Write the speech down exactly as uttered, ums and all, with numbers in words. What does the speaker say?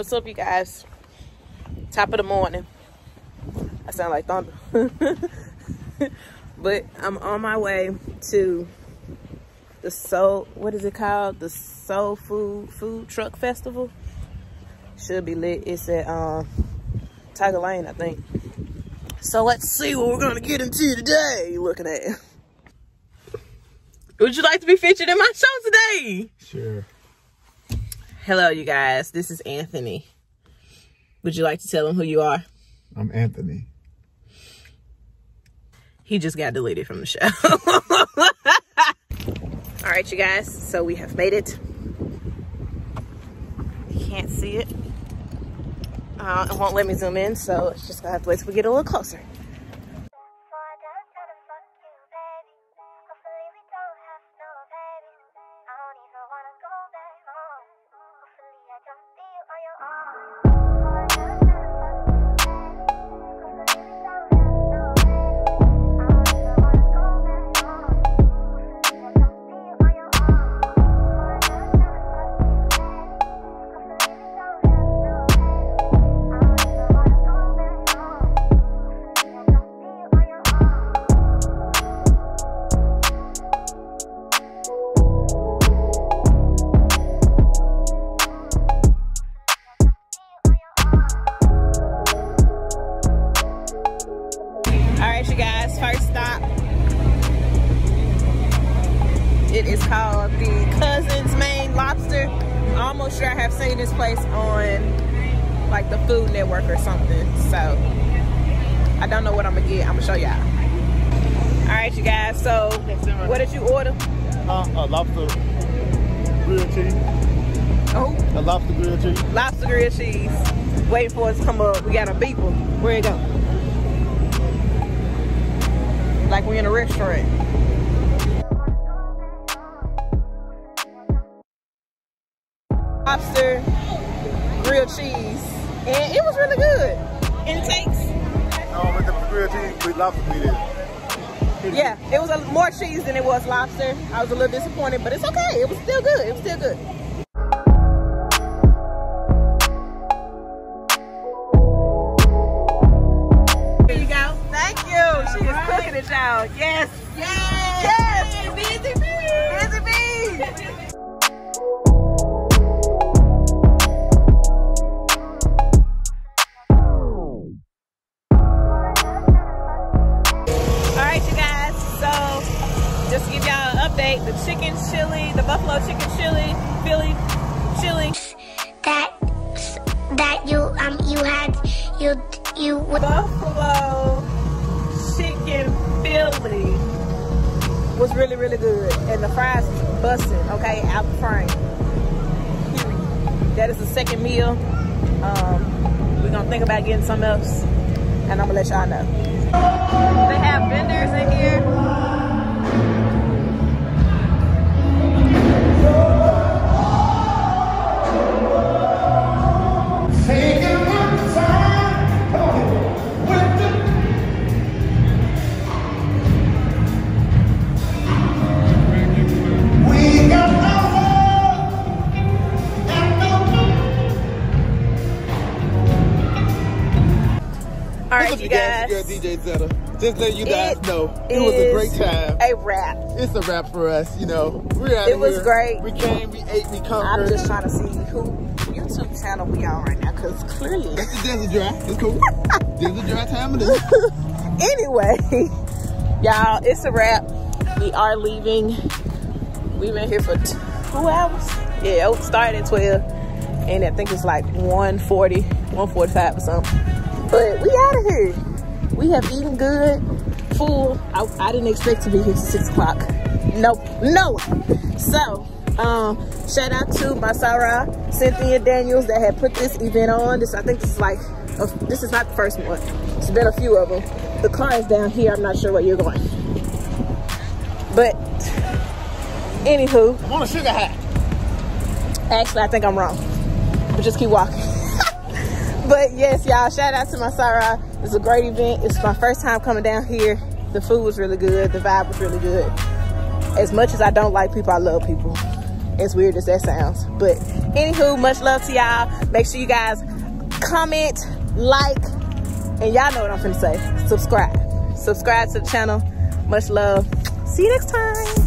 What's up, you guys? Top of the morning. I sound like thunder. But I'm on my way to the Soul, what is it called? The Soulful Food Truck Festival. Should be lit. It's at um, Tiger Lane, I think. So let's see what we're gonna get into today. Looking at it. Would you like to be featured in my show today? Sure. Hello, you guys. This is Anthony. Would you like to tell them who you are? I'm Anthony. He just got deleted from the show. All right, you guys. So we have made it. You can't see it. Uh, it won't let me zoom in, so it's just gonna have to wait till we get a little closer. You guys, first stop. It is called the Cousin's Main Lobster. I'm almost sure I have seen this place on like the Food Network or something. So I don't know what I'm gonna get. I'm gonna show y'all. All right, you guys. So what did you order? Uh, a lobster grilled cheese. Oh, a lobster grilled cheese. Lobster grilled cheese. Waiting for it to come up. We got a beeper. Where it go? Like we're in a restaurant. Lobster, grilled cheese, and it was really good. And it takes. No, with the grilled cheese, with lobster meat in it. Yeah, it was a, more cheese than it was lobster. I was a little disappointed, but it's okay. It was still good. It was still good. Y'all. Yes. Yes. Yes. Busy bee. Busy bee. All right, you guys. So, just to give y'all an update, the chicken chili, the buffalo chicken chili, Philly chili. That that you um you had you you buffalo chicken Philly was really, really good. And the fries was busting, okay, out the frame. That is the second meal. Um, we're gonna think about getting something else, and I'm gonna let y'all know. They have vendors in here. All right, you guys. Girl, D J Zetta. Just letting you guys it know, it was a great time. A wrap. It's a wrap for us, you know. We're out It of was here. great. We came, we ate, we conquered. I'm just trying to see who YouTube channel we on right now, because clearly. That's the Desert Dry. It's cool. Desert Dry time it is. Anyway, y'all, it's a wrap. We are leaving. We've been here for two hours. Yeah, it started at twelve. And I think it's like one forty, one forty-five or something. But we out of here. We have eaten good, full. I, I didn't expect to be here till six o'clock. Nope, no. So, um, shout out to my Sarah, Cynthia Daniels, that had put this event on. This, I think this is like, a, this is not the first one. It's been a few of them. The car is down here. I'm not sure where you're going. But, anywho. I'm on a sugar high. Actually, I think I'm wrong. But just keep walking. But yes, y'all, shout out to my Sarah. It's a great event. It's my first time coming down here. The food was really good. The vibe was really good. As much as I don't like people, I love people. as weird as that sounds. But anywho, much love to y'all. Make sure you guys comment, like, and y'all know what I'm finna say. Subscribe. Subscribe to the channel. Much love. See you next time.